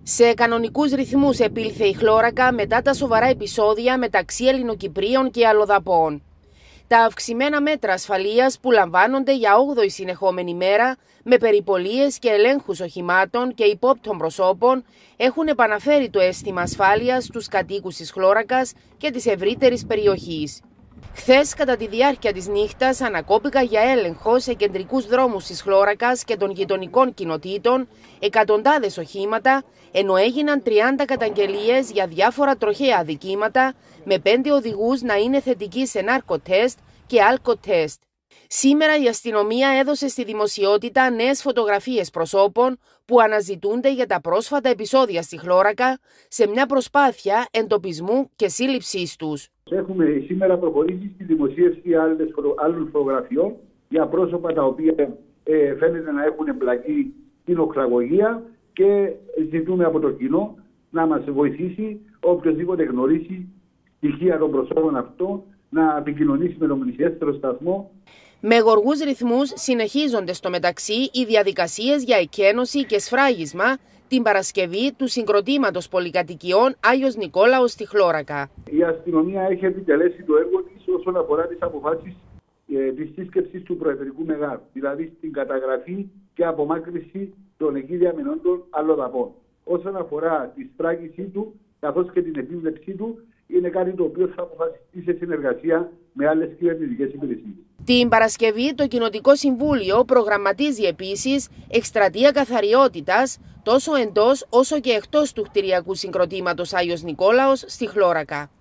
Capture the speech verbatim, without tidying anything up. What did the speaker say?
Σε κανονικούς ρυθμούς επήλθε η χλώρακα μετά τα σοβαρά επεισόδια μεταξύ Ελληνοκυπρίων και αλλοδαπών. Τα αυξημένα μέτρα ασφαλείας που λαμβάνονται για όγδοη συνεχόμενη μέρα με περιπολίες και ελέγχους οχημάτων και υπόπτων προσώπων έχουν επαναφέρει το αίσθημα ασφάλειας στους κατοίκους της χλώρακας και της ευρύτερης περιοχής. Χθες, κατά τη διάρκεια της νύχτας, ανακόπηκα για έλεγχο σε κεντρικούς δρόμους της χλώρακας και των γειτονικών κοινοτήτων εκατοντάδες οχήματα, ενώ έγιναν τριάντα καταγγελίες για διάφορα τροχαία αδικήματα, με πέντε οδηγούς να είναι θετικοί σε νάρκο-τεστ και άλκο-τεστ. Σήμερα η αστυνομία έδωσε στη δημοσιότητα νέες φωτογραφίες προσώπων που αναζητούνται για τα πρόσφατα επεισόδια στη χλώρακα σε μια προσπάθεια εντοπισμού και σύλληψής τους. Έχουμε σήμερα προχωρήσει στη δημοσίευση άλλων φωτογραφιών για πρόσωπα τα οποία ε, φαίνεται να έχουν εμπλακεί στην οξαγωγία και ζητούμε από το κοινό να μας βοηθήσει οποιοδήποτε γνωρίσει στοιχεία των προσώπων αυτών να επικοινωνήσει με τον πλησιέστερο σταθμό. Με γοργούς ρυθμούς συνεχίζονται στο μεταξύ οι διαδικασίες για εκένωση και σφράγισμα την Παρασκευή του συγκροτήματος πολυκατοικιών Άγιος Νικόλαος στη χλώρακα. Η αστυνομία έχει επιτελέσει το έργο της όσον αφορά τις αποφάσεις ε, της σύσκεψης του Προεδρικού Μεγάρου, δηλαδή στην καταγραφή και απομάκρυνση των εκεί διαμενόντων αλλοδαπών. Όσον αφορά τη σφράγισή του καθώς και την επίβλεψή του, είναι κάτι το οποίο θα αποφασιστεί σε συνεργασία με άλλες κυβερνητικές υπηρεσίες. Την Παρασκευή το Κοινοτικό Συμβούλιο προγραμματίζει επίσης εκστρατεία καθαριότητας τόσο εντός όσο και εκτός του κτηριακού συγκροτήματος Άγιος Νικόλαος στη χλώρακα.